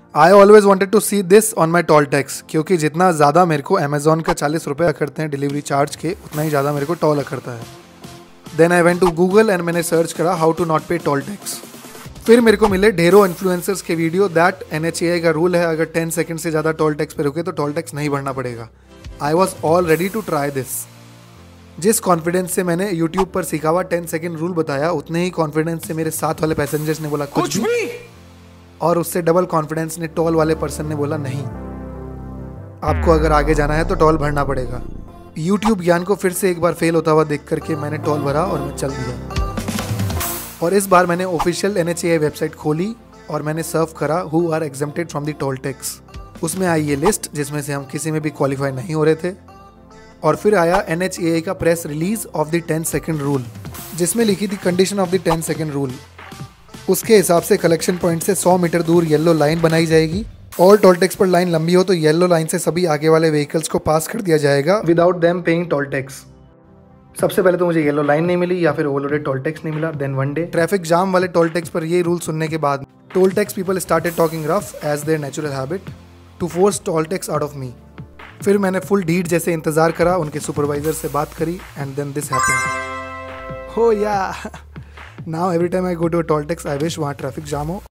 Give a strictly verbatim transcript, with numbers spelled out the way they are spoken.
I always wanted to see this on my toll tax, क्योंकि जितना ज़्यादा मेरे को अमेजोन का चालीस रुपये अखरते हैं डिलीवरी चार्ज के, उतना ही ज़्यादा मेरे को टोल अखरता है। Then I went to Google and मैंने सर्च करा how to not pay toll tax. फिर मेरे को मिले ढेरों इन्फ्लुएंसर्स के video that N H A I का रूल है, अगर टेन सेकंड से ज़्यादा टोल टैक्स पे रुके तो टोल टैक्स नहीं भरना पड़ेगा। I was all ready to try this. जिस कॉन्फिडेंस से मैंने यूट्यूब पर सीखा हुआ टेन सेकंड रूल बताया, उतने ही कॉन्फिडेंस से मेरे साथ वाले पैसेंजर्स ने बोला कुछ भी, और उससे डबल कॉन्फिडेंस ने टोल वाले पर्सन ने बोला नहीं, आपको अगर आगे जाना है तो टोल भरना पड़ेगा। यूट्यूब ज्ञान को फिर से एक बार फेल होता हुआ देख करके मैंने टोल भरा और मैं चल दिया। और इस बार मैंने official N H A I website खोली और मैंने सर्व करा who are exempted from the toll tax. उसमें आई ये लिस्ट जिसमें से हम किसी में भी क्वालिफाई नहीं हो रहे थे। और फिर आया एन एच ए आई का press release of the ten second rule, जिसमें लिखी थी condition of the ten second rule. उसके हिसाब से कलेक्शन पॉइंट से सौ मीटर दूर येलो लाइन बनाई जाएगी, और टोल टैक्स पर लाइन लंबी हो तो येलो लाइन से सभी आगे वाले व्हीकल्स को पास कर दिया जाएगा without them paying toll tax. सबसे पहले तो मुझे येलो लाइन नहीं मिली या फिर ओवरलोडेड टोल टैक्स नहीं मिला। Then one day traffic jam वाले टोल टैक्स पर ये रूल सुनने के बाद toll tax people started talking rough as their natural habit to force toll tax out of me. फिर मैंने फुल डीड जैसे इंतजार करा, उनके सुपरवाइजर से बात करी एंड देन दिस हैपेंड। हो या now every time I go to toll tax I wish वहाँ ट्रैफिक जाम हो